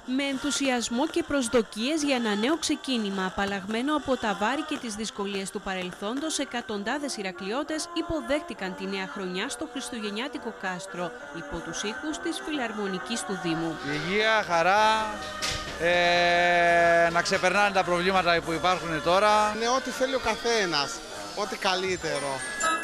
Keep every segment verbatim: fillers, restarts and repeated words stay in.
Με ενθουσιασμό και προσδοκίες για ένα νέο ξεκίνημα, απαλλαγμένο από τα βάρη και τις δυσκολίες του παρελθόντος, εκατοντάδες Ηρακλειώτες υποδέχτηκαν τη νέα χρονιά στο χριστουγεννιάτικο κάστρο, υπό τους ήχους της Φιλαρμονικής του Δήμου. Υγεία, χαρά, ε, να ξεπερνάνε τα προβλήματα που υπάρχουν τώρα. Είναι ό,τι θέλει ο καθένας, ό,τι καλύτερο.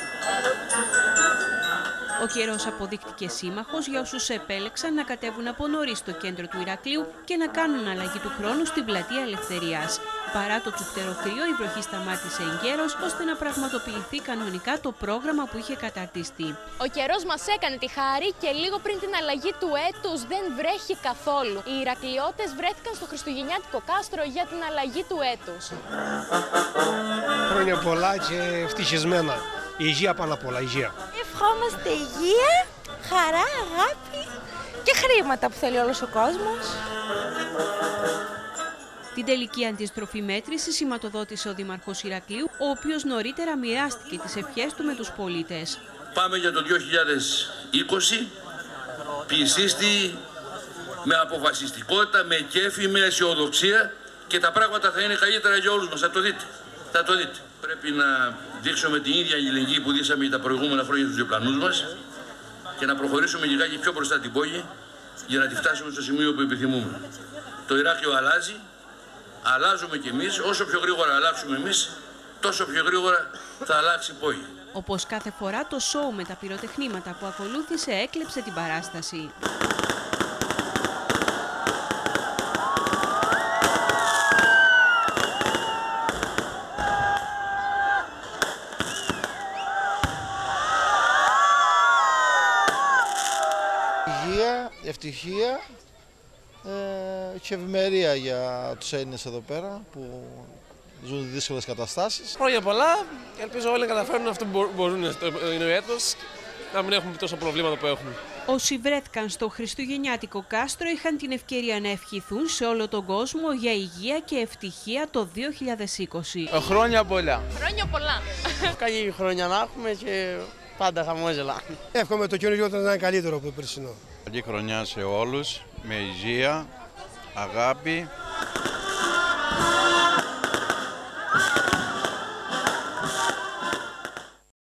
Ο καιρός αποδείχτηκε σύμμαχος για όσους επέλεξαν να κατέβουν από νωρίς στο κέντρο του Ηρακλείου και να κάνουν αλλαγή του χρόνου στην πλατεία Ελευθερίας. Παρά το τσουχτερό κρύο, η βροχή σταμάτησε εγκαίρως ώστε να πραγματοποιηθεί κανονικά το πρόγραμμα που είχε καταρτιστεί. Ο καιρός μας έκανε τη χάρη και λίγο πριν την αλλαγή του έτους δεν βρέχει καθόλου. Οι Ηρακλειώτες βρέθηκαν στο χριστουγεννιάτικο κάστρο για την αλλαγή του έτους. Χρόνια πολλά και ευτυχισμένα. Η υγεία πάνω απ' όλα, υγεία. Ευχόμαστε υγεία, χαρά, αγάπη και χρήματα που θέλει όλος ο κόσμος. Την τελική αντιστροφή μέτρηση σηματοδότησε ο Δήμαρχος Ηρακλείου, ο οποίος νωρίτερα μοιράστηκε τις ευχές του με τους πολίτες. Πάμε για το δύο χιλιάδες είκοσι, πιστίστη, με αποφασιστικότητα, με κέφι, με αισιοδοξία και τα πράγματα θα είναι καλύτερα για όλους μας. Θα το δείτε. Θα το δείτε. Πρέπει να δείξουμε την ίδια αλληλεγγύη που δείξαμε τα προηγούμενα χρόνια στους διπλανούς μας και να προχωρήσουμε λιγάκι πιο μπροστά την πόγη για να τη φτάσουμε στο σημείο που επιθυμούμε. Το Ηράκλειο αλλάζει, αλλάζουμε κι εμείς. Όσο πιο γρήγορα αλλάξουμε εμείς, τόσο πιο γρήγορα θα αλλάξει η πόγη. Όπως κάθε φορά, το σόου με τα πυροτεχνήματα που ακολούθησε έκλεψε την παράσταση. Υγεία, ευτυχία ε, και ευημερία για τους Έλληνες εδώ πέρα που ζουν δύσκολες καταστάσεις. Χρόνια πολλά, ελπίζω όλοι να καταφέρουν αυτό που μπορούν στο έτος, να μην έχουμε τόσα προβλήματα που έχουμε. Όσοι βρέθηκαν στο χριστουγεννιάτικο κάστρο είχαν την ευκαιρία να ευχηθούν σε όλο τον κόσμο για υγεία και ευτυχία το δύο χιλιάδες είκοσι. Χρόνια πολλά. Χρόνια πολλά. Καλή χρονιά να έχουμε και πάντα χαμόγελα. Εύχομαι το καινούργιο να είναι καλύτερο από το περσινό. Καλή χρονιά σε όλους, με υγεία, αγάπη